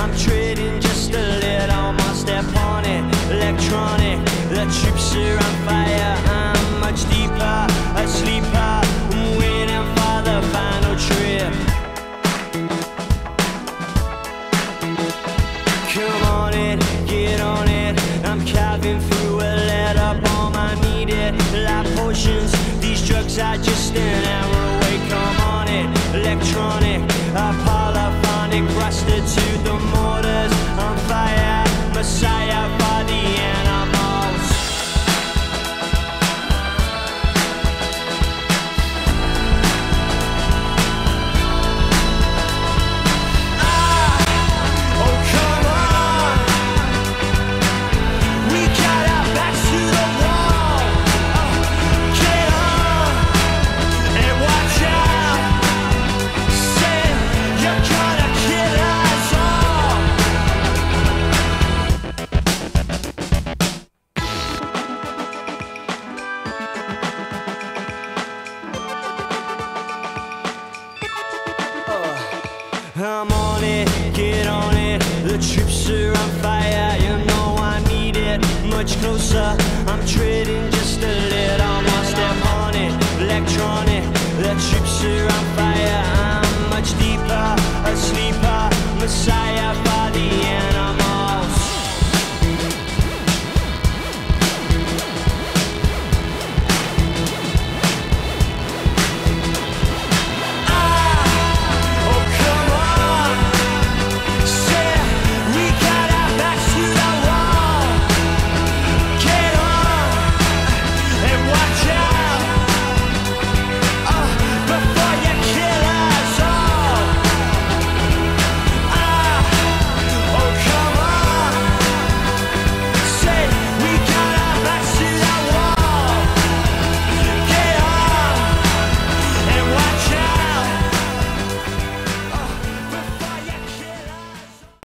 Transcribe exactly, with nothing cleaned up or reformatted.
I'm treading just a little more, step on it. Electronic, the troops are on fire. I'm much deeper, a sleeper, waiting for the final trip. Come on it, get on it. I'm carving through a letter bomb. I need it like potions. These drugs are just an hour away. Come on it, electronic, a polyphonic, rusted to the mortars. On fire, messiah for the animals. Ah, oh come on, we got our backs to the wall. Oh, get on and watch out. Say you're gonna kill us all. I'm on it, get on it. The troops are on fire, you know I need it. Much closer, I'm treading just a little more, step on it. Electronic, the troops are on fire. I'm much deeper, a sleeper, messiah for the end.